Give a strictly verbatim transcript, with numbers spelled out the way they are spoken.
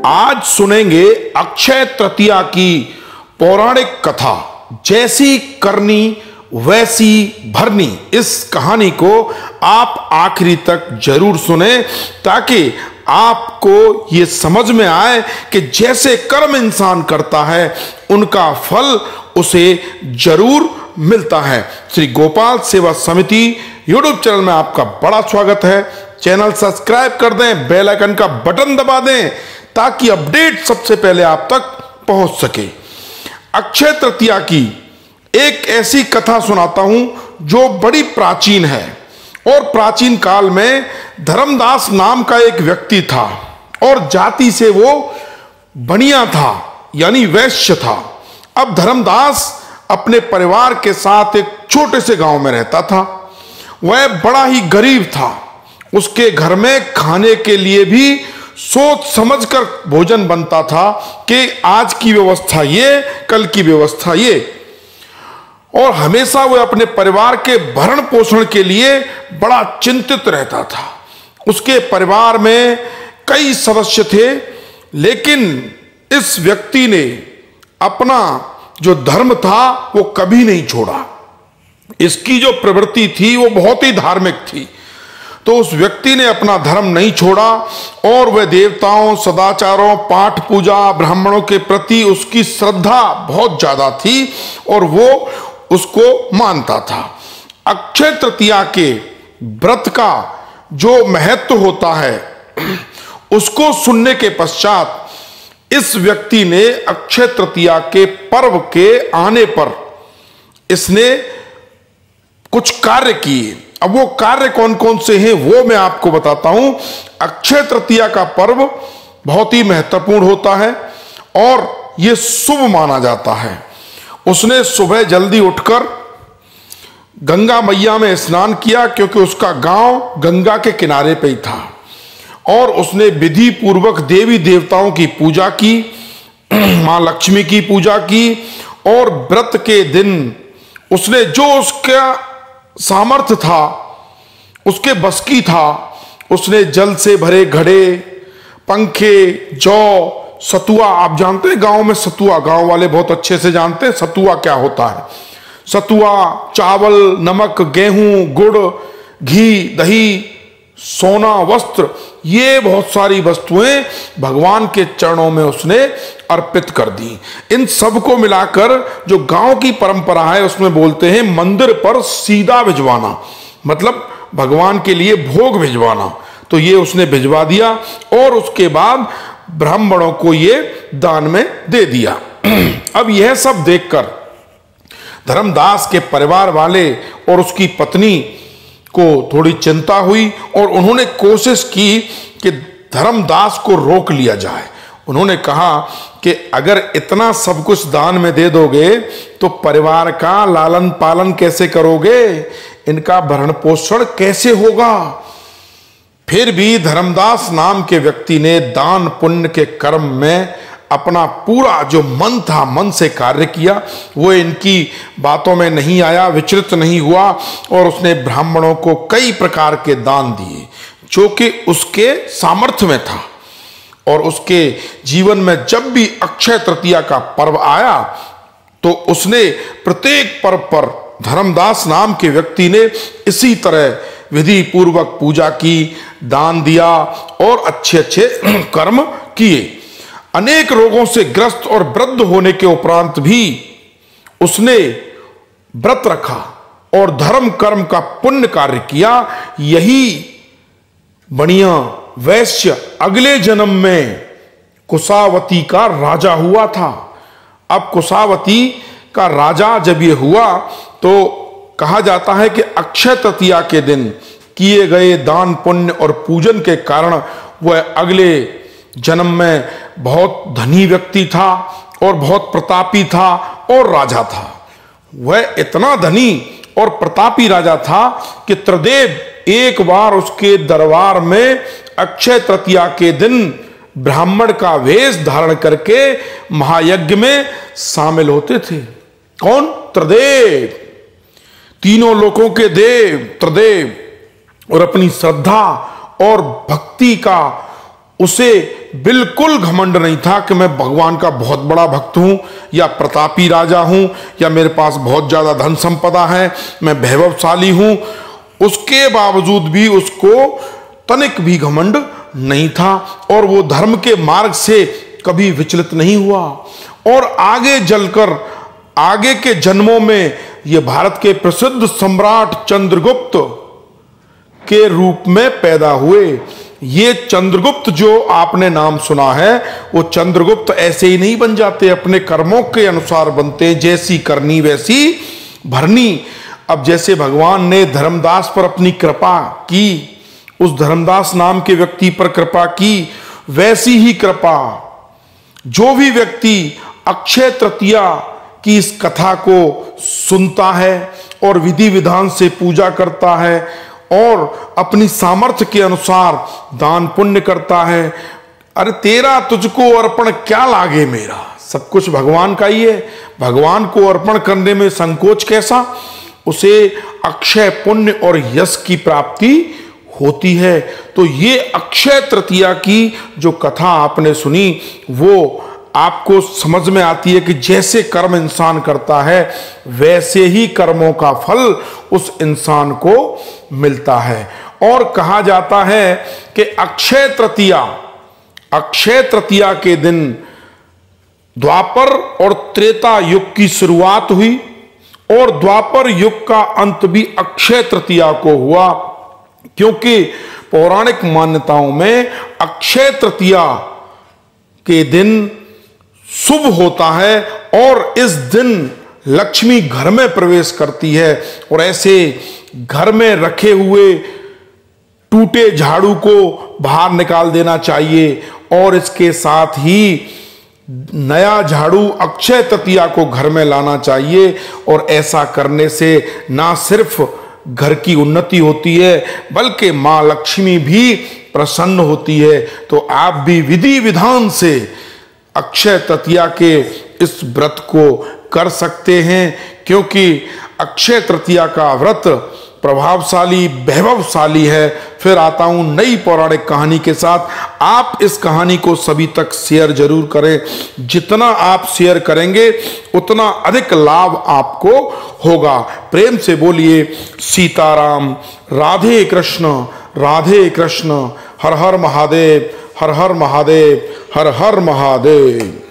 आज सुनेंगे अक्षय तृतीया की पौराणिक कथा, जैसी करनी वैसी भरनी। इस कहानी को आप आखिरी तक जरूर सुने ताकि आपको ये समझ में आए कि जैसे कर्म इंसान करता है उनका फल उसे जरूर मिलता है। श्री गोपाल सेवा समिति यूट्यूब चैनल में आपका बड़ा स्वागत है। चैनल सब्सक्राइब कर दें, बेल आइकन का बटन दबा दें ताकि अपडेट सबसे पहले आप तक पहुंच सके। अक्षय तृतीया की एक ऐसी कथा सुनाता हूं जो बड़ी प्राचीन है। और प्राचीन काल में धर्मदास नाम का एक व्यक्ति था और जाति से वो बनिया था, यानी वैश्य था। अब धर्मदास अपने परिवार के साथ एक छोटे से गांव में रहता था। वह बड़ा ही गरीब था। उसके घर में खाने के लिए भी सोच समझकर भोजन बनता था कि आज की व्यवस्था ये, कल की व्यवस्था ये। और हमेशा वह अपने परिवार के भरण पोषण के लिए बड़ा चिंतित रहता था। उसके परिवार में कई सदस्य थे, लेकिन इस व्यक्ति ने अपना जो धर्म था वो कभी नहीं छोड़ा। इसकी जो प्रवृत्ति थी वो बहुत ही धार्मिक थी। तो उस व्यक्ति ने अपना धर्म नहीं छोड़ा और वह देवताओं, सदाचारों, पाठ पूजा, ब्राह्मणों के प्रति उसकी श्रद्धा बहुत ज्यादा थी और वो उसको मानता था। अक्षय तृतीया के व्रत का जो महत्व होता है उसको सुनने के पश्चात इस व्यक्ति ने अक्षय तृतीया के पर्व के आने पर इसने कुछ कार्य किए। अब वो कार्य कौन कौन से हैं वो मैं आपको बताता हूं। अक्षय तृतीया का पर्व बहुत ही महत्वपूर्ण होता है और ये शुभ माना जाता है। उसने सुबह जल्दी उठकर गंगा मैया में स्नान किया, क्योंकि उसका गांव गंगा के किनारे पे ही था। और उसने विधि पूर्वक देवी देवताओं की पूजा की, मां लक्ष्मी की पूजा की। और व्रत के दिन उसने जो उसका सामर्थ्य था, उसके बस की था, उसने जल से भरे घड़े, पंखे, जौ, सतुआ, आप जानते हैं गांव में सतुआ, गांव वाले बहुत अच्छे से जानते हैं सतुआ क्या होता है। सतुआ, चावल, नमक, गेहूं, गुड़, घी, दही, सोना, वस्त्र, ये बहुत सारी वस्तुएं भगवान के चरणों में उसने अर्पित कर दी। इन सबको मिलाकर जो गांव की परंपरा है उसमें बोलते हैं मंदिर पर सीधा भिजवाना, मतलब भगवान के लिए भोग भिजवाना। तो ये उसने भिजवा दिया और उसके बाद ब्राह्मणों को ये दान में दे दिया। अब यह सब देखकर धर्मदास के परिवार वाले और उसकी पत्नी को थोड़ी चिंता हुई और उन्होंने कोशिश की कि धर्मदास को रोक लिया जाए। उन्होंने कहा कि अगर इतना सब कुछ दान में दे दोगे तो परिवार का लालन पालन कैसे करोगे, इनका भरण पोषण कैसे होगा। फिर भी धर्मदास नाम के व्यक्ति ने दान पुण्य के कर्म में अपना पूरा जो मन था, मन से कार्य किया। वो इनकी बातों में नहीं आया, विचलित नहीं हुआ और उसने ब्राह्मणों को कई प्रकार के दान दिए जो कि उसके सामर्थ्य में था। और उसके जीवन में जब भी अक्षय तृतीया का पर्व आया तो उसने प्रत्येक पर्व पर धर्मदास नाम के व्यक्ति ने इसी तरह विधि पूर्वक पूजा की, दान दिया और अच्छे अच्छे कर्म किए। अनेक रोगों से ग्रस्त और वृद्ध होने के उपरांत भी उसने व्रत रखा और धर्म कर्म का पुण्य कार्य किया। यही बनिया वैश्य अगले जन्म में कुशावती का राजा हुआ था। अब कुशावती का राजा जब ये हुआ तो कहा जाता है कि अक्षय तृतीया के दिन किए गए दान पुण्य और पूजन के कारण वह अगले जन्म में बहुत धनी व्यक्ति था और बहुत प्रतापी था और राजा था। वह इतना धनी और प्रतापी राजा था कि त्रिदेव एक बार उसके दरबार में अक्षय तृतीया के दिन ब्राह्मण का वेश धारण करके महायज्ञ में शामिल होते थे। कौन? त्रिदेव, तीनों लोकों के देव त्रिदेव। और अपनी श्रद्धा और भक्ति का उसे बिल्कुल घमंड नहीं था कि मैं भगवान का बहुत बड़ा भक्त हूं या प्रतापी राजा हूं या मेरे पास बहुत ज्यादा धन संपदा है, मैं वैभवशाली हूं। उसके बावजूद भी उसको तनिक भी घमंड नहीं था और वो धर्म के मार्ग से कभी विचलित नहीं हुआ और आगे जलकर आगे के जन्मों में ये भारत के प्रसिद्ध सम्राट चंद्रगुप्त के रूप में पैदा हुए। ये चंद्रगुप्त जो आपने नाम सुना है, वो चंद्रगुप्त ऐसे ही नहीं बन जाते, अपने कर्मों के अनुसार बनते, जैसी करनी वैसी भरनी। अब जैसे भगवान ने धर्मदास पर अपनी कृपा की, उस धर्मदास नाम के व्यक्ति पर कृपा की, वैसी ही कृपा जो भी व्यक्ति अक्षय तृतीया की इस कथा को सुनता है और विधि विधान से पूजा करता है और अपनी सामर्थ्य के अनुसार दान पुण्य करता है, अरे तेरा तुझको अर्पण क्या लागे मेरा, सब कुछ भगवान का ही है, भगवान को अर्पण करने में संकोच कैसा, उसे अक्षय पुण्य और यश की प्राप्ति होती है। तो ये अक्षय तृतीया की जो कथा आपने सुनी वो आपको समझ में आती है कि जैसे कर्म इंसान करता है वैसे ही कर्मों का फल उस इंसान को मिलता है। और कहा जाता है कि अक्षय तृतीया अक्षय तृतीया के दिन द्वापर और त्रेता युग की शुरुआत हुई और द्वापर युग का अंत भी अक्षय तृतीया को हुआ, क्योंकि पौराणिक मान्यताओं में अक्षय तृतीया के दिन शुभ होता है और इस दिन लक्ष्मी घर में प्रवेश करती है और ऐसे घर में रखे हुए टूटे झाड़ू को बाहर निकाल देना चाहिए और इसके साथ ही नया झाड़ू अक्षय तृतीया को घर में लाना चाहिए। और ऐसा करने से ना सिर्फ घर की उन्नति होती है बल्कि मां लक्ष्मी भी प्रसन्न होती है। तो आप भी विधि विधान से अक्षय तृतीया के इस व्रत को कर सकते हैं, क्योंकि अक्षय तृतीया का व्रत प्रभावशाली वैभवशाली है। फिर आता हूं नई पौराणिक कहानी के साथ। आप इस कहानी को सभी तक शेयर जरूर करें, जितना आप शेयर करेंगे उतना अधिक लाभ आपको होगा। प्रेम से बोलिए सीताराम, राधे कृष्ण राधे कृष्ण, हर हर महादेव, हर हर महादेव, हर हर महादेव।